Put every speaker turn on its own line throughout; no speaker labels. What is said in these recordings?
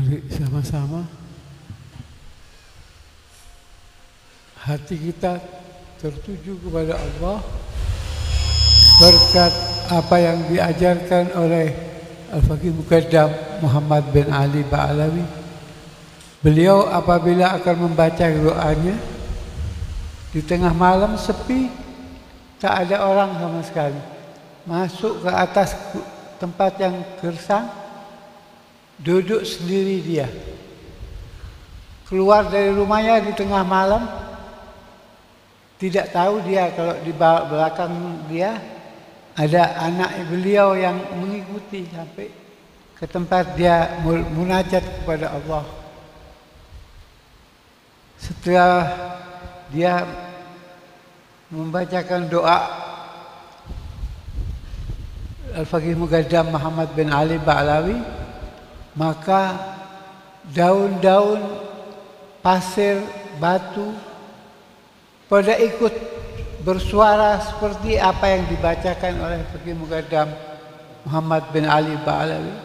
Mari sama-sama hati kita tertuju kepada Allah berkat apa yang diajarkan oleh Al-Faqih Muqaddam Muhammad bin Ali Ba'alawi. Beliau apabila akan membaca doanya di tengah malam sepi, tak ada orang sama sekali, masuk ke atas tempat yang gersang, duduk sendiri dia, keluar dari rumahnya di tengah malam, tidak tahu dia kalau di belakang dia ada anak beliau yang mengikuti sampai ke tempat dia munajat kepada Allah. Setelah dia membacakan doa Al-Faqih Muqaddam Muhammad bin Ali Ba'alawi, maka daun-daun, pasir, batu pada ikut bersuara seperti apa yang dibacakan oleh Faqih Muqaddam Muhammad bin Ali Ba'alawi.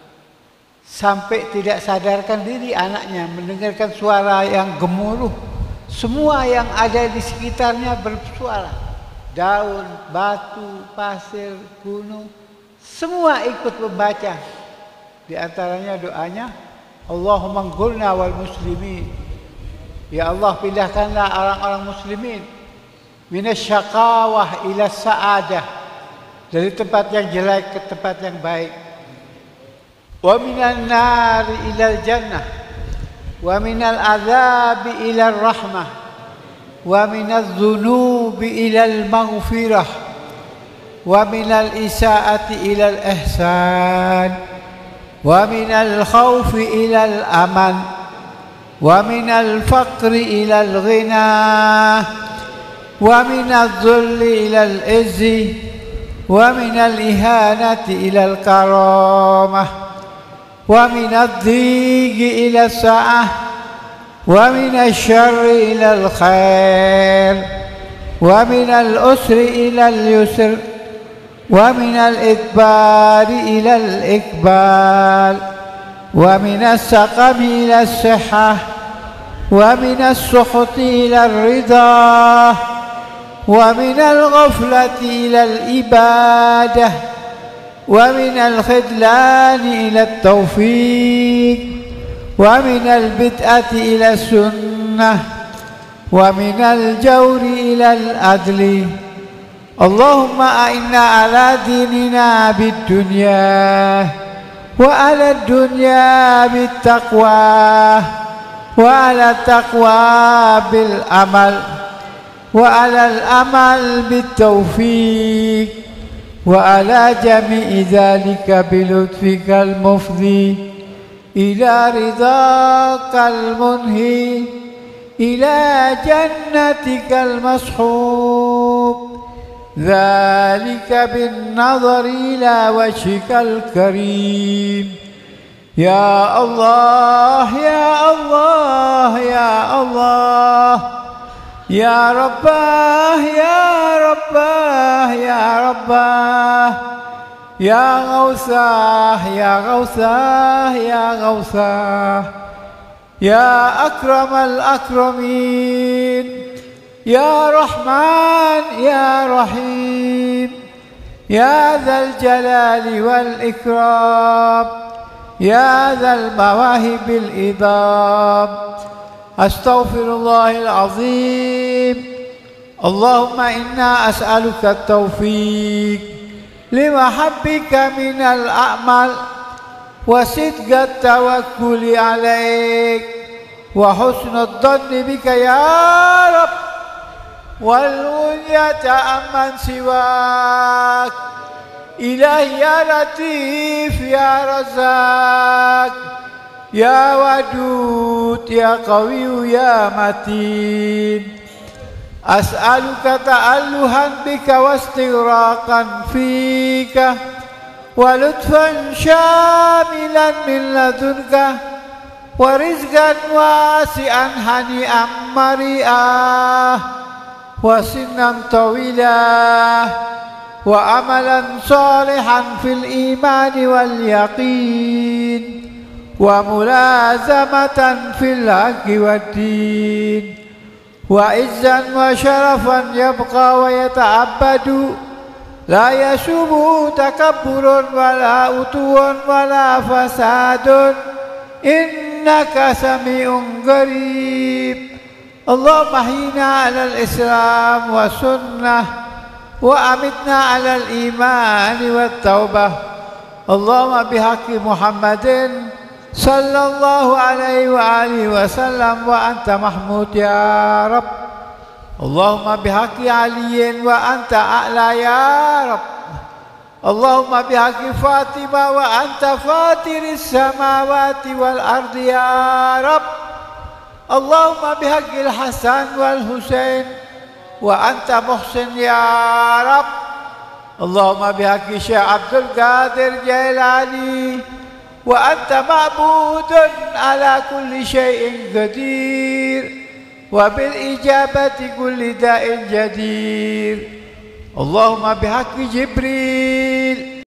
Sampai tidak sadarkan diri anaknya mendengarkan suara yang gemuruh. Semua yang ada di sekitarnya bersuara. Daun, batu, pasir, gunung, semua ikut membaca. Di antaranya doanya, Allahumma anqulna wal muslimin. Ya Allah, pindahkanlah orang-orang muslimin minasyaqawah ila sa'adah, dari tempat yang jelek ke tempat yang baik. Wa minan nari ilal jannah, wa minal azabi ilal rahmah, wa minal dhunubi ilal maghfirah, wa minal isaati ilal ihsan, wa minal khawfi ilal aman, wa minal faqri ilal ghina, wa minal dhulli ilal izzi, wa minal ihanati ilal karamah, wa minadh dhiqi ila sa'ah, wa minasy syarri ila al-khair, wa minal usri ila al-yusr, wa minal idbari ila al-iqbal, wa minas saqami ila as-sihhah, wa minas sukhti ila ar-ridha, wa minal ghaflati ila al-ibadah, ومن الخذلان إلى التوفيق، ومن البدعة إلى السنة، ومن الجور إلى العدل. اللهم أعنا على ديننا بالدنيا، وعلى الدنيا بالتقوى، وعلى التقوى بالعمل، وعلى العمل بالتوفيق، وعلى جميع ذلك بلطفك المفضي إلى رضاك المنهي إلى جنتك المصحوب، ذلك بالنظر إلى وجهك الكريم. يا الله يا الله يا الله، يا رباه يا رباه يا رباه، يا غوثاه يا غوثاه يا غوثاه، يا أكرم الأكرمين، يا رحمن يا رحيم، يا ذا الجلال والإكرام، يا ذا المواهب الإضام. أستغفر الله العظيم. اللهم إنا أسألك التوفيق لمحبك من الأعمال، وصدق التوكل عليك، وحسن الظن بك يا رب، والغنية عمن سواك. إلهي يا لطيف يا رزاق، يا ودود يا قوي يا متين. أسألك تألها بك واستغراقا فيك، ولطفا شاملا من لدنك، ورزقا واسعا هنيئا مريئا، وسنا طويلا، وعملا صالحا في الإيمان واليقين، وملازمة في الحق والدين وعزا وشرفا يبقى ويتعبد لا يسوبه تكبر ولا عتو ولا فساد إنك سميع قريب. اللهم احينا على الإسلام والسنة وأمتنا على الإيمان والتوبة. اللهم بحق محمد صلى الله عليه وآله وسلم وأنت محمود يا رب. اللهم بحق علي وأنت أعلى يا رب. اللهم بحق فاطمة وأنت فاطر السماوات والأرض يا رب. اللهم بحق الحسن والحسين وأنت محسن يا رب. اللهم بحق شيخ عبد القادر جيلاني وأنت معبود على كل شيء قدير وبالإجابة كل داء جدير. اللهم بحق جبريل